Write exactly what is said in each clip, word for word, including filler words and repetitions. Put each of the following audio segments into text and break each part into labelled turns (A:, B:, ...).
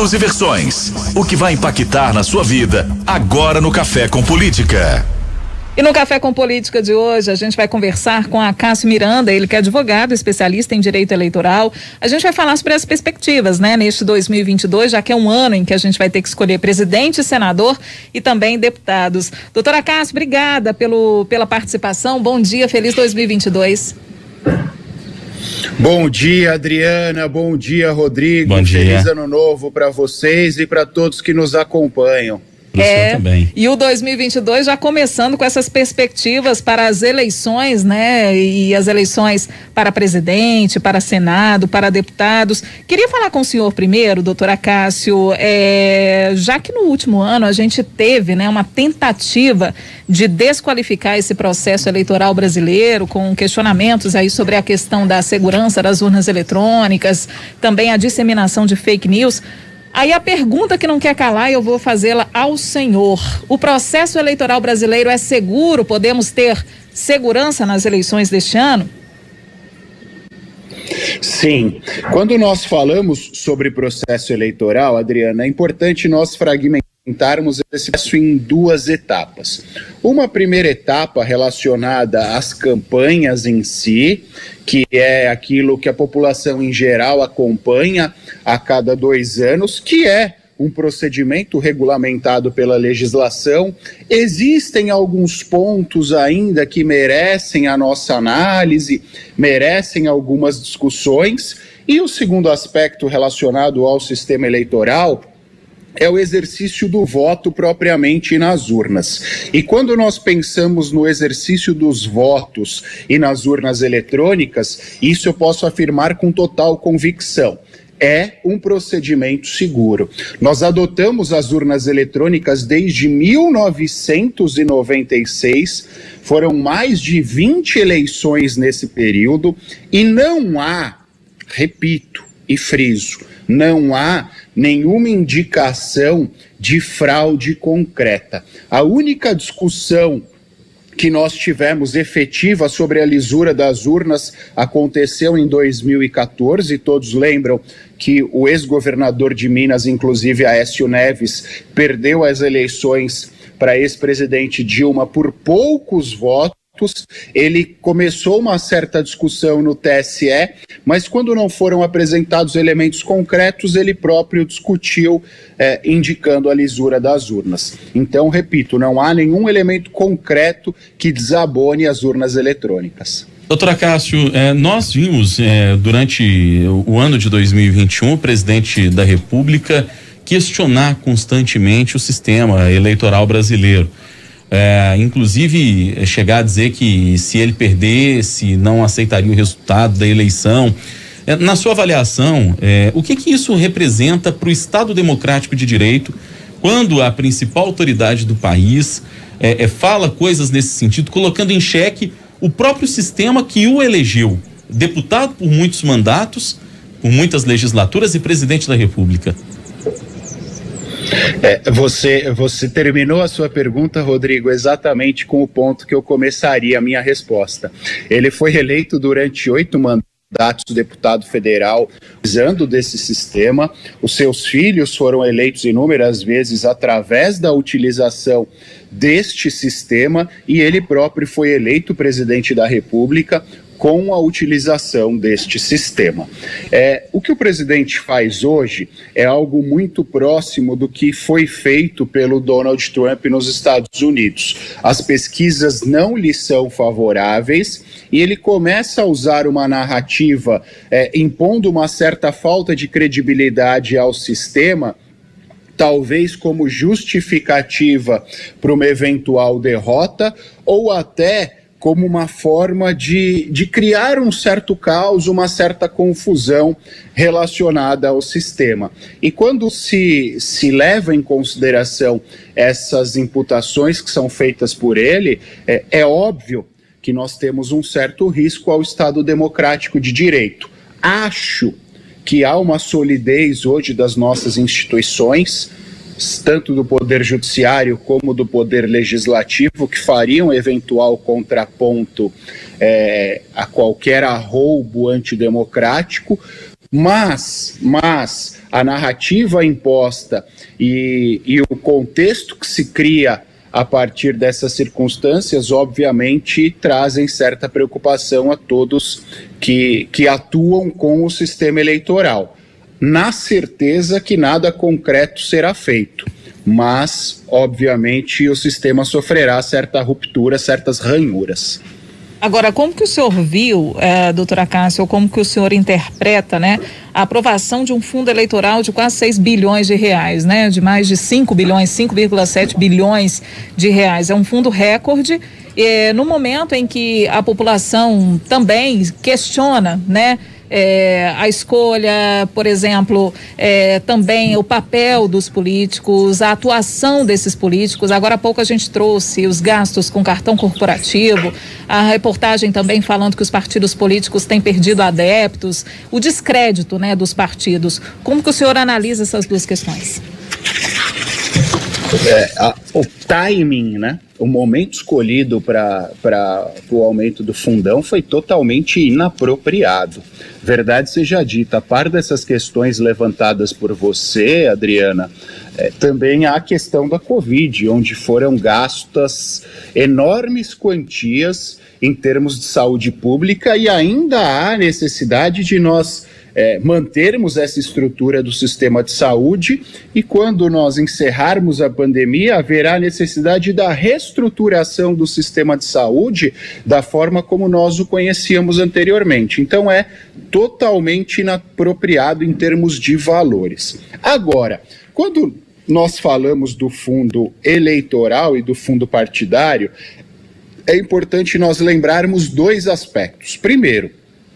A: assuntos e versões. O que vai impactar na sua vida, agora no Café com Política.
B: E no Café com Política de hoje, a gente vai conversar com a Cássio Miranda, ele que é advogado, especialista em direito eleitoral. A gente vai falar sobre as perspectivas, né, neste dois mil e vinte e dois, já que é um ano em que a gente vai ter que escolher presidente, senador e também deputados. Doutora Cássio, obrigada pelo, pela participação. Bom dia, feliz dois mil e vinte e dois.
C: Bom dia, Adriana. Bom dia, Rodrigo.
D: Bom dia.
C: Feliz ano novo para vocês e para todos que nos acompanham.
B: É, e o dois mil e vinte e dois já começando com essas perspectivas para as eleições, né? E as eleições para presidente, para Senado, para deputados. Queria falar com o senhor primeiro, doutora Cássio, é, já que no último ano a gente teve, né, uma tentativa de desqualificar esse processo eleitoral brasileiro, com questionamentos aí sobre a questão da segurança das urnas eletrônicas, também a disseminação de fake news. Aí a pergunta que não quer calar, eu vou fazê-la ao senhor. O processo eleitoral brasileiro é seguro? Podemos ter segurança nas eleições deste ano?
C: Sim. Quando nós falamos sobre processo eleitoral, Adriana, é importante nós fragmentarmos esse processo em duas etapas. Uma primeira etapa relacionada às campanhas em si, que é aquilo que a população em geral acompanha a cada dois anos, que é um procedimento regulamentado pela legislação. Existem alguns pontos ainda que merecem a nossa análise, merecem algumas discussões. E o segundo aspecto relacionado ao sistema eleitoral é o exercício do voto propriamente nas urnas. E quando nós pensamos no exercício dos votos e nas urnas eletrônicas, isso eu posso afirmar com total convicção. É um procedimento seguro. Nós adotamos as urnas eletrônicas desde mil novecentos e noventa e seis, foram mais de vinte eleições nesse período e não há, repito e friso, não há nenhuma indicação de fraude concreta. A única discussão que nós tivemos efetiva sobre a lisura das urnas aconteceu em dois mil e quatorze. Todos lembram que o ex-governador de Minas, inclusive Aécio Neves, perdeu as eleições para ex-presidente Dilma por poucos votos. Ele começou uma certa discussão no T S E, mas quando não foram apresentados elementos concretos, ele próprio discutiu, eh, indicando a lisura das urnas. Então, repito, não há nenhum elemento concreto que desabone as urnas eletrônicas.
D: Doutora Cássio, eh, nós vimos eh, durante o ano de dois mil e vinte e um o presidente da República questionar constantemente o sistema eleitoral brasileiro. É, inclusive chegar a dizer que se ele perdesse, não aceitaria o resultado da eleição. É, na sua avaliação, é, o que que isso representa para o Estado Democrático de Direito quando a principal autoridade do país é, é, fala coisas nesse sentido, colocando em xeque o próprio sistema que o elegeu, deputado por muitos mandatos, por muitas legislaturas e presidente da República?
C: É, você, você terminou a sua pergunta, Rodrigo, exatamente com o ponto que eu começaria a minha resposta. Ele foi eleito durante oito mandatos deputado federal, usando desse sistema. Os seus filhos foram eleitos inúmeras vezes através da utilização deste sistema e ele próprio foi eleito presidente da República com a utilização deste sistema. É, o que o presidente faz hoje é algo muito próximo do que foi feito pelo Donald Trump nos Estados Unidos. As pesquisas não lhe são favoráveis e ele começa a usar uma narrativa é, impondo uma certa falta de credibilidade ao sistema, talvez como justificativa para uma eventual derrota ou até como uma forma de, de criar um certo caos, uma certa confusão relacionada ao sistema. E quando se, se leva em consideração essas imputações que são feitas por ele, é, é óbvio que nós temos um certo risco ao Estado Democrático de Direito. Acho que há uma solidez hoje das nossas instituições, tanto do Poder Judiciário como do Poder Legislativo, que fariam eventual contraponto é, a qualquer arroubo antidemocrático, Mas, mas a narrativa imposta e, e o contexto que se cria a partir dessas circunstâncias, obviamente, trazem certa preocupação a todos que, que atuam com o sistema eleitoral, na certeza que nada concreto será feito. Mas, obviamente, o sistema sofrerá certa ruptura, certas ranhuras.
B: Agora, como que o senhor viu, eh, doutora Cássia, ou como que o senhor interpreta, né, a aprovação de um fundo eleitoral de quase seis bilhões de reais, né, de mais de cinco bilhões, cinco vírgula sete bilhões de reais? É um fundo recorde, eh, no momento em que a população também questiona, né, É, a escolha, por exemplo, é, também o papel dos políticos, a atuação desses políticos. Agora há pouco a gente trouxe os gastos com cartão corporativo, a reportagem também falando que os partidos políticos têm perdido adeptos, o descrédito, né, dos partidos. Como que o senhor analisa essas duas questões?
C: É, a, o timing, né? O momento escolhido para o aumento do fundão foi totalmente inapropriado. Verdade seja dita, a par dessas questões levantadas por você, Adriana, é, também há a questão da Covid, onde foram gastas enormes quantias em termos de saúde pública e ainda há necessidade de nós É, mantermos essa estrutura do sistema de saúde e quando nós encerrarmos a pandemia, haverá necessidade da reestruturação do sistema de saúde da forma como nós o conhecíamos anteriormente. Então é totalmente inapropriado em termos de valores. Agora, quando nós falamos do fundo eleitoral e do fundo partidário, é importante nós lembrarmos dois aspectos. Primeiro,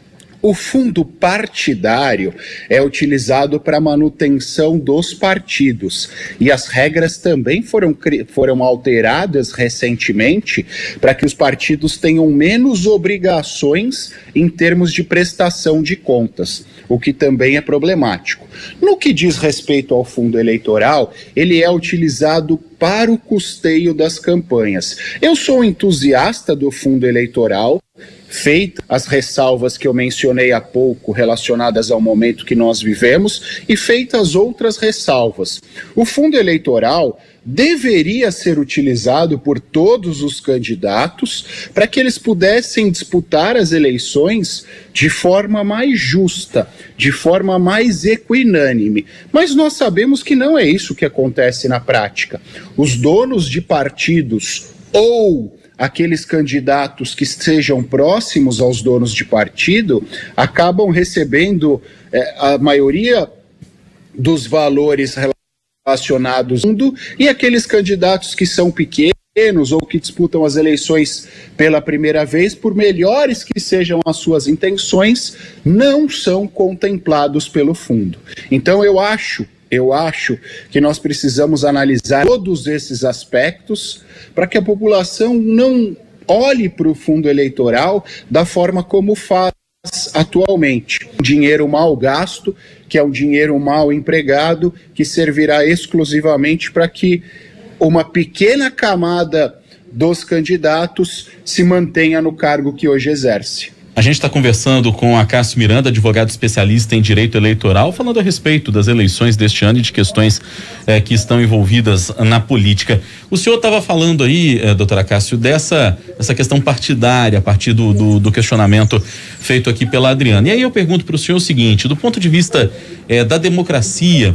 C: o fundo partidário é utilizado para manutenção dos partidos e as regras também foram, foram alteradas recentemente para que os partidos tenham menos obrigações em termos de prestação de contas, o que também é problemático. No que diz respeito ao fundo eleitoral, ele é utilizado para o custeio das campanhas. Eu sou entusiasta do fundo eleitoral, feitas as ressalvas que eu mencionei há pouco relacionadas ao momento que nós vivemos e feitas outras ressalvas. O fundo eleitoral deveria ser utilizado por todos os candidatos para que eles pudessem disputar as eleições de forma mais justa, de forma mais equinânime. Mas nós sabemos que não é isso que acontece na prática. Os donos de partidos ou aqueles candidatos que sejam próximos aos donos de partido acabam recebendo é, a maioria dos valores relacionados ao fundo e aqueles candidatos que são pequenos ou que disputam as eleições pela primeira vez, por melhores que sejam as suas intenções, não são contemplados pelo fundo. Então eu acho Eu acho que nós precisamos analisar todos esses aspectos para que a população não olhe para o fundo eleitoral da forma como faz atualmente. Um dinheiro mal gasto, que é um dinheiro mal empregado, que servirá exclusivamente para que uma pequena camada dos candidatos se mantenha no cargo que hoje exerce.
D: A gente está conversando com a Cássio Miranda, advogado especialista em direito eleitoral, falando a respeito das eleições deste ano e de questões eh, que estão envolvidas na política. O senhor estava falando aí, eh, doutora Cássio, dessa essa questão partidária, a partir do, do, do questionamento feito aqui pela Adriana. E aí eu pergunto para o senhor o seguinte, do ponto de vista eh, da democracia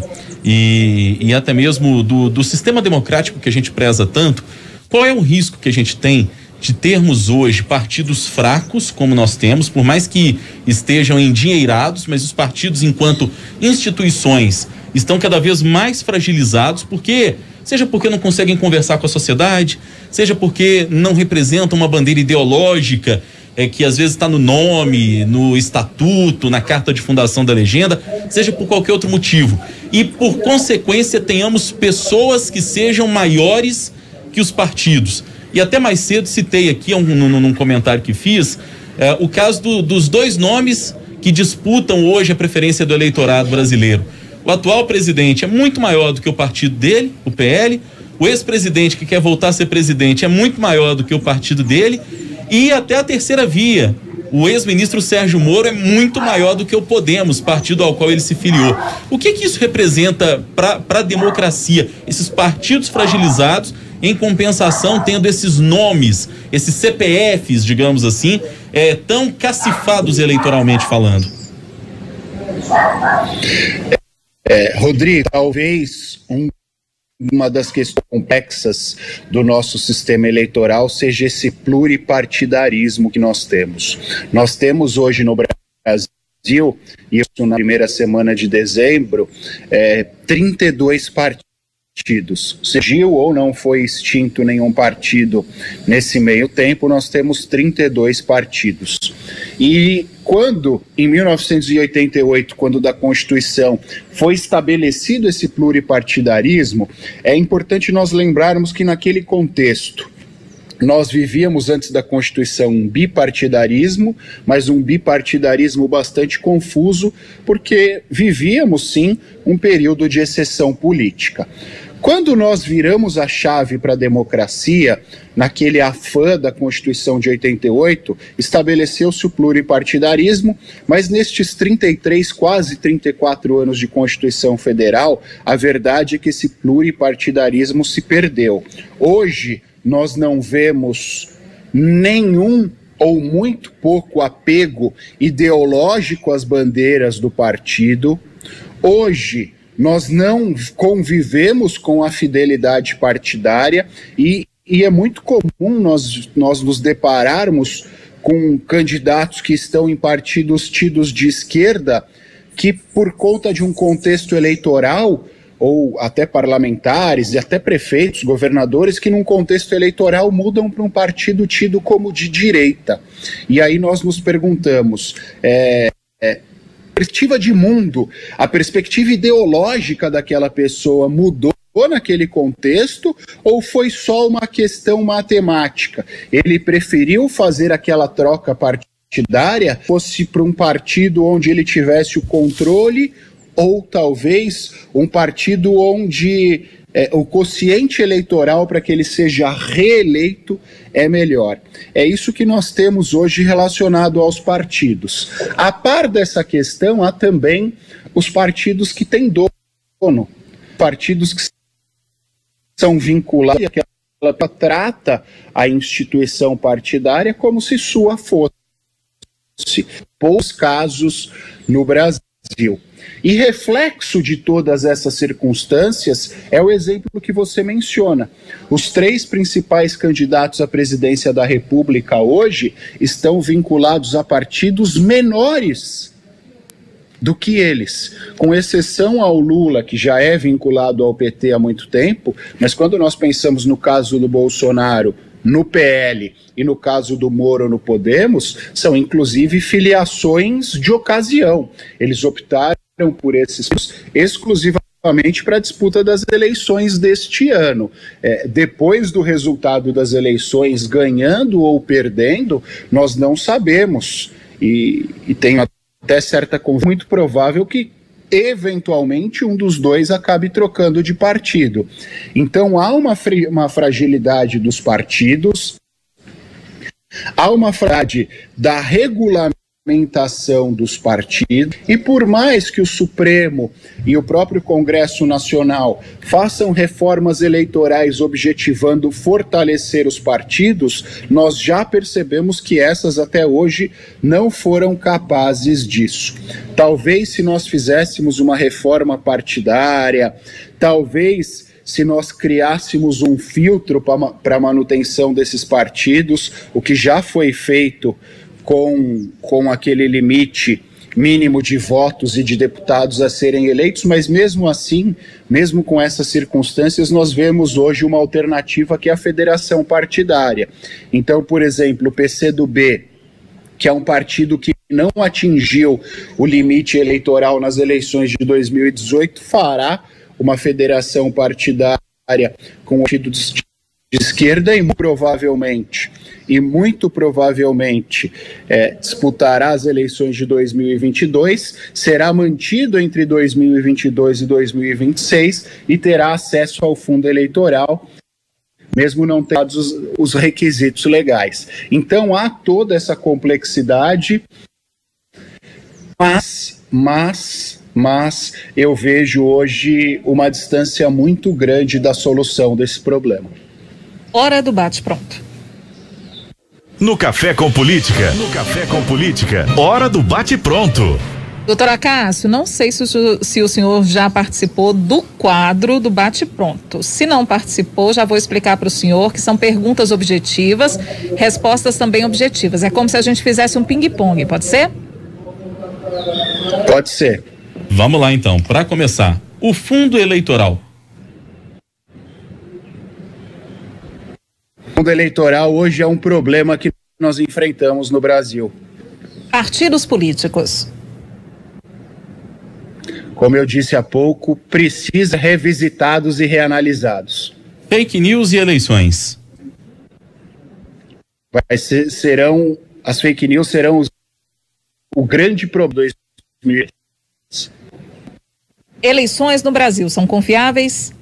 D: e, e até mesmo do, do sistema democrático que a gente preza tanto, qual é o risco que a gente tem de termos hoje partidos fracos, como nós temos, por mais que estejam endinheirados, mas os partidos, enquanto instituições, estão cada vez mais fragilizados, porque, seja porque não conseguem conversar com a sociedade, seja porque não representam uma bandeira ideológica, é, que às vezes está no nome, no estatuto, na carta de fundação da legenda, seja por qualquer outro motivo. E, por consequência, tenhamos pessoas que sejam maiores que os partidos. E até mais cedo citei aqui, um, num, num comentário que fiz, é, o caso do, dos dois nomes que disputam hoje a preferência do eleitorado brasileiro. O atual presidente é muito maior do que o partido dele, o P L. O ex-presidente que quer voltar a ser presidente é muito maior do que o partido dele. E até a terceira via, o ex-ministro Sérgio Moro é muito maior do que o Podemos, partido ao qual ele se filiou. O que que isso representa para a democracia? Esses partidos fragilizados, em compensação, tendo esses nomes, esses C P Fs, digamos assim, é, tão cacifados eleitoralmente falando.
C: É, Rodrigo, talvez um, uma das questões complexas do nosso sistema eleitoral seja esse pluripartidarismo que nós temos. Nós temos hoje no Brasil, isso na primeira semana de dezembro, é, trinta e dois partidos. Surgiu ou não foi extinto nenhum partido nesse meio tempo, nós temos trinta e dois partidos. E quando, em mil novecentos e oitenta e oito, quando da Constituição foi estabelecido esse pluripartidarismo, é importante nós lembrarmos que naquele contexto nós vivíamos antes da Constituição um bipartidarismo, mas um bipartidarismo bastante confuso, porque vivíamos sim um período de exceção política. Quando nós viramos a chave para a democracia, naquele afã da Constituição de oitenta e oito, estabeleceu-se o pluripartidarismo, mas nestes trinta e três, quase trinta e quatro anos de Constituição Federal, a verdade é que esse pluripartidarismo se perdeu. Hoje, nós não vemos nenhum ou muito pouco apego ideológico às bandeiras do partido. Hoje, nós não convivemos com a fidelidade partidária e, e é muito comum nós, nós nos depararmos com candidatos que estão em partidos tidos de esquerda que, por conta de um contexto eleitoral, ou até parlamentares e até prefeitos, governadores, que num contexto eleitoral mudam para um partido tido como de direita. E aí nós nos perguntamos, é, é, a perspectiva de mundo, a perspectiva ideológica daquela pessoa mudou naquele contexto ou foi só uma questão matemática? Ele preferiu fazer aquela troca partidária, fosse para um partido onde ele tivesse o controle, ou talvez um partido onde é, o quociente eleitoral para que ele seja reeleito é melhor. É isso que nós temos hoje relacionado aos partidos. A par dessa questão, há também os partidos que têm dono, partidos que são vinculados, que ela trata a instituição partidária como se sua fosse. Poucos casos no Brasil. E reflexo de todas essas circunstâncias é o exemplo que você menciona. Os três principais candidatos à presidência da República hoje estão vinculados a partidos menores do que eles, com exceção ao Lula, que já é vinculado ao P T há muito tempo, mas quando nós pensamos no caso do Bolsonaro, no P L e no caso do Moro no Podemos, são inclusive filiações de ocasião. Eles optaram por esses exclusivamente para a disputa das eleições deste ano. É, depois do resultado das eleições, ganhando ou perdendo, nós não sabemos. E, e tenho até certa convicção, muito provável que eventualmente um dos dois acabe trocando de partido. Então há uma, uma fragilidade dos partidos, há uma fragilidade da regulamentação dos partidos, e por mais que o Supremo e o próprio Congresso Nacional façam reformas eleitorais objetivando fortalecer os partidos, nós já percebemos que essas até hoje não foram capazes disso. Talvez se nós fizéssemos uma reforma partidária, talvez se nós criássemos um filtro para a manutenção desses partidos, o que já foi feito com, com aquele limite mínimo de votos e de deputados a serem eleitos, mas mesmo assim, mesmo com essas circunstâncias, nós vemos hoje uma alternativa que é a federação partidária. Então, por exemplo, o P C do B, que é um partido que não atingiu o limite eleitoral nas eleições de dois mil e dezoito, fará uma federação partidária com partidos de esquerda e provavelmente, e muito provavelmente é, disputará as eleições de dois mil e vinte e dois, será mantido entre dois mil e vinte e dois e dois mil e vinte e seis e terá acesso ao fundo eleitoral, mesmo não tendo os, os requisitos legais. Então há toda essa complexidade, mas, mas, mas eu vejo hoje uma distância muito grande da solução desse problema.
B: Hora do bate-pronto.
A: No Café com Política, no Café com Política, hora do bate-pronto.
B: Doutor Acácio, não sei se o, se o senhor já participou do quadro do bate-pronto. Se não participou, já vou explicar para o senhor que são perguntas objetivas, respostas também objetivas. É como se a gente fizesse um ping-pong, pode ser?
C: Pode ser.
D: Vamos lá então, para começar. O fundo eleitoral.
C: O fundo eleitoral hoje é um problema que nós enfrentamos no Brasil.
B: Partidos políticos.
C: Como eu disse há pouco, precisa revisitados e reanalisados.
D: Fake news e eleições.
C: Vai ser, serão, as fake news serão os, o grande problema de dois mil e vinte.
B: Eleições no Brasil são confiáveis?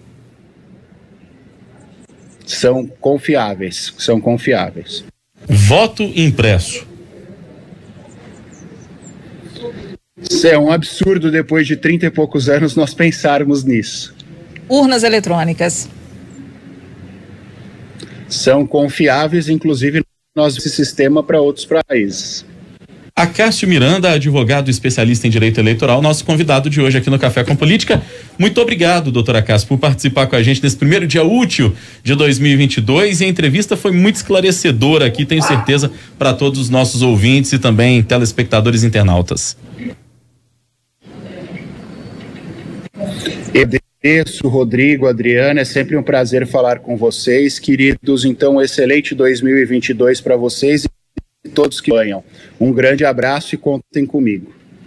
C: São confiáveis, são confiáveis.
D: Voto impresso.
C: Isso é um absurdo depois de trinta e poucos anos nós pensarmos nisso.
B: Urnas eletrônicas.
C: São confiáveis, inclusive nós esse sistema para outros países.
D: Acácio Miranda, advogado especialista em direito eleitoral, nosso convidado de hoje aqui no Café com Política. Muito obrigado, doutor Acácio, por participar com a gente nesse primeiro dia útil de dois mil e vinte e dois, e a entrevista foi muito esclarecedora aqui, tenho certeza, para todos os nossos ouvintes e também telespectadores e internautas.
C: Eu agradeço, Rodrigo, Adriana, é sempre um prazer falar com vocês, queridos. Então, excelente dois mil e vinte e dois para vocês e todos que ganham. Um grande abraço e contem comigo.